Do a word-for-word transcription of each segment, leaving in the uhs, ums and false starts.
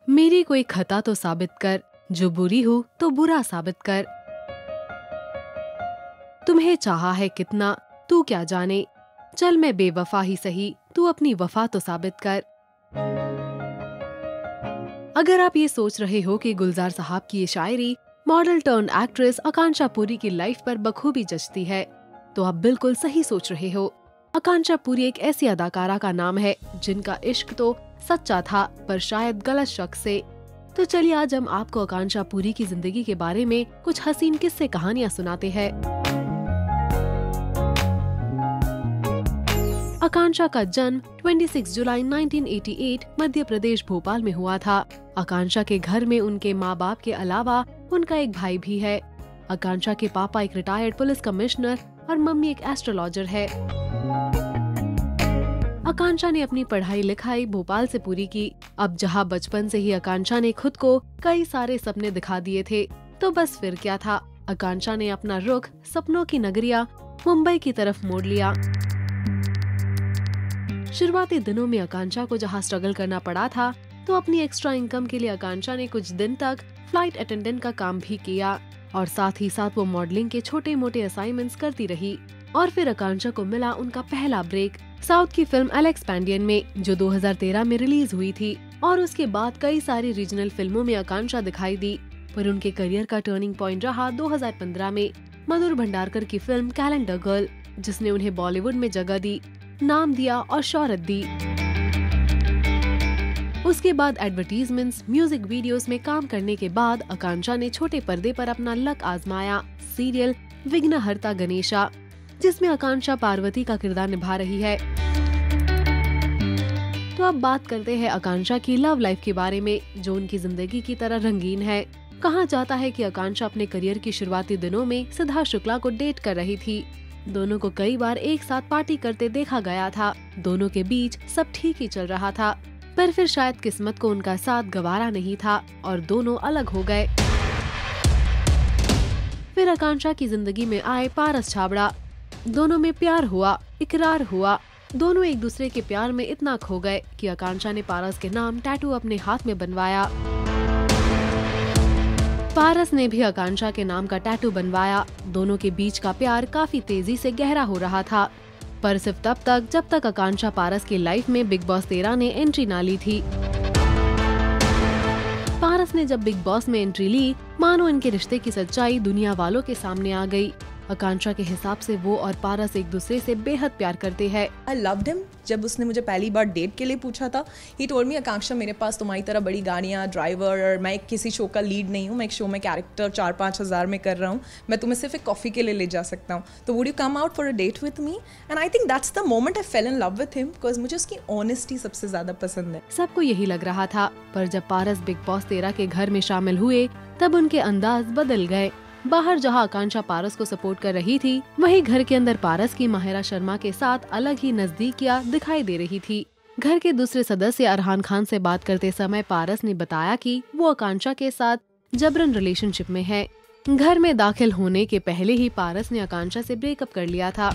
मेरी कोई खता तो साबित कर, जो बुरी हो तो बुरा साबित कर। तुम्हें चाहा है कितना तू क्या जाने, चल मैं बेवफा ही सही, तू अपनी वफा तो साबित कर। अगर आप ये सोच रहे हो कि गुलजार साहब की ये शायरी model turn actress Akanksha Puri की लाइफ पर बखूबी जचती है, तो आप बिल्कुल सही सोच रहे हो। आकांक्षा पुरी एक ऐसी अदाकारा का नाम है जिनका इश्क तो सच्चा था, पर शायद गलत शख्स से। तो चलिए आज हम आपको आकांक्षा पुरी की जिंदगी के बारे में कुछ हसीन किस्से कहानियां सुनाते हैं। आकांक्षा का जन्म छब्बीस जुलाई उन्नीस सौ अट्ठासी मध्य प्रदेश भोपाल में हुआ था। आकांक्षा के घर में उनके माँ बाप के अलावा उनका एक भाई भी है। आकांक्षा के पापा एक रिटायर्ड पुलिस कमिश्नर और मम्मी एक एस्ट्रोलॉजर है। आकांक्षा ने अपनी पढ़ाई लिखाई भोपाल से पूरी की। अब जहाँ बचपन से ही आकांक्षा ने खुद को कई सारे सपने दिखा दिए थे, तो बस फिर क्या था, आकांक्षा ने अपना रुख सपनों की नगरिया मुंबई की तरफ मोड़ लिया। शुरुआती दिनों में आकांक्षा को जहाँ स्ट्रगल करना पड़ा था, तो अपनी एक्स्ट्रा इनकम के लिए आकांक्षा ने कुछ दिन तक फ्लाइट अटेंडेंट का काम भी किया और साथ ही साथ वो मॉडलिंग के छोटे मोटे असाइनमेंट्स करती रही। और फिर आकांक्षा को मिला उनका पहला ब्रेक साउथ की फिल्म अलेक्सपैंडियन में, जो दो हज़ार तेरह में रिलीज हुई थी। और उसके बाद कई सारी रीजनल फिल्मों में आकांक्षा दिखाई दी, पर उनके करियर का टर्निंग पॉइंट रहा दो हज़ार पंद्रह में मधुर भंडारकर की फिल्म कैलेंडर गर्ल, जिसने उन्हें बॉलीवुड में जगह दी, नाम दिया और शोहरत दी। उसके बाद एडवर्टीजमेंट्स, म्यूजिक वीडियोस में काम करने के बाद आकांक्षा ने छोटे पर्दे पर अपना लक आजमाया सीरियल विघ्नहर्ता गणेशा, जिसमें आकांक्षा पार्वती का किरदार निभा रही है। तो अब बात करते हैं आकांक्षा की लव लाइफ के बारे में, जो उनकी जिंदगी की तरह रंगीन है। कहा जाता है कि आकांक्षा अपने करियर की शुरुआती दिनों में सिद्धार्थ शुक्ला को डेट कर रही थी। दोनों को कई बार एक साथ पार्टी करते देखा गया था। दोनों के बीच सब ठीक ही चल रहा था, पर फिर शायद किस्मत को उनका साथ गवारा नहीं था और दोनों अलग हो गए। फिर आकांक्षा की जिंदगी में आए पारस छाबड़ा। दोनों में प्यार हुआ, इकरार हुआ। दोनों एक दूसरे के प्यार में इतना खो गए कि आकांक्षा ने पारस के नाम टैटू अपने हाथ में बनवाया। पारस ने भी आकांक्षा के नाम का टैटू बनवाया। दोनों के बीच का प्यार काफी तेजी से गहरा हो रहा था, पर सिर्फ तब तक जब तक आकांक्षा पारस की लाइफ में बिग बॉस तेरह ने एंट्री ना ली थी। पारस ने जब बिग बॉस में एंट्री ली, मानो इनके रिश्ते की सच्चाई दुनिया वालों के सामने आ गई। आकांक्षा के हिसाब से वो और पारस एक दूसरे से बेहद प्यार करते हैं। I loved him. जब उसने मुझे पहली बार डेट के लिए पूछा था, ही टोल्ड मी आकांक्षा मेरे पास तुम्हारी तरह बड़ी गाड़ियाँ, ड्राइवर, और मैं किसी शो का लीड नहीं हूँ, मैं एक शो में कैरेक्टर चार पाँच हज़ार में कर रहा हूँ, मैं तुम्हें सिर्फ एक कॉफ़ी के लिए ले जा सकता हूँ, तो would you come out for a date with me? And I think that's the moment I fell in love with him, because मुझे उसकी ऑनेस्टी सबसे ज़्यादा पसंद है। सबको यही लग रहा था, पर जब पारस बिग बॉस तेरह के घर में शामिल हुए, तब उनके अंदाज बदल गए। बाहर जहां आकांक्षा पारस को सपोर्ट कर रही थी, वहीं घर के अंदर पारस की माहिरा शर्मा के साथ अलग ही नजदीकियां दिखाई दे रही थी। घर के दूसरे सदस्य अरहान खान से बात करते समय पारस ने बताया कि वो आकांक्षा के साथ जबरन रिलेशनशिप में है। घर में दाखिल होने के पहले ही पारस ने आकांक्षा से ब्रेकअप कर लिया था।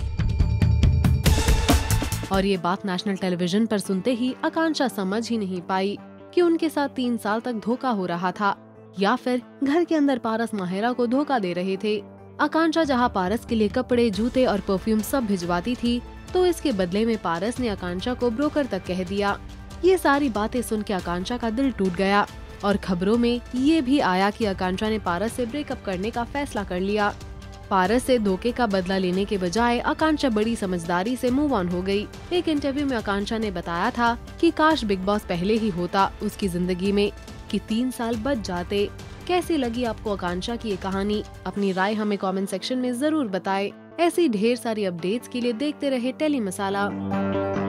और ये बात नेशनल टेलीविजन पर सुनते ही आकांक्षा समझ ही नहीं पाई कि उनके साथ तीन साल तक धोखा हो रहा था, या फिर घर के अंदर पारस माहिरा को धोखा दे रहे थे। आकांक्षा जहां पारस के लिए कपड़े, जूते और परफ्यूम सब भिजवाती थी, तो इसके बदले में पारस ने आकांक्षा को ब्रोकर तक कह दिया। ये सारी बातें सुन के आकांक्षा का दिल टूट गया और खबरों में ये भी आया कि आकांक्षा ने पारस से ब्रेकअप करने का फैसला कर लिया। पारस से धोखे का बदला लेने के बजाय आकांक्षा बड़ी समझदारी से मूव ऑन हो गई। एक इंटरव्यू में आकांक्षा ने बताया था कि काश बिग बॉस पहले ही होता उसकी जिंदगी में, कि तीन साल बच जाते। कैसी लगी आपको आकांक्षा की ये कहानी? अपनी राय हमें कमेंट सेक्शन में जरूर बताएं। ऐसी ढेर सारी अपडेट्स के लिए देखते रहे टेली मसाला।